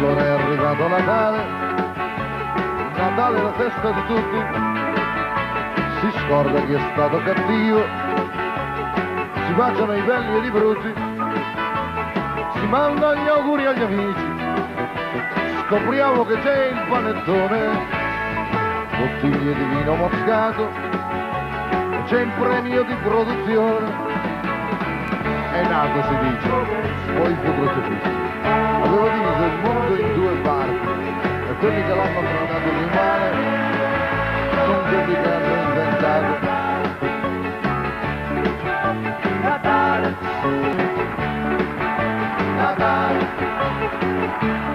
allora è arrivato Natale, Natale è la festa di tutti, si scorda chi è stato cattivo, si baciano i belli e i brutti, si mandano gli auguri agli amici, scopriamo che c'è il panettone, bottiglie di vino moscato, c'è il premio di produzione. È nato, si dice, poi fu crocifisso. Aveva diviso il mondo in due parti e quelli che l'hanno trattato di male sono quelli che hanno inventato Natale. Natale.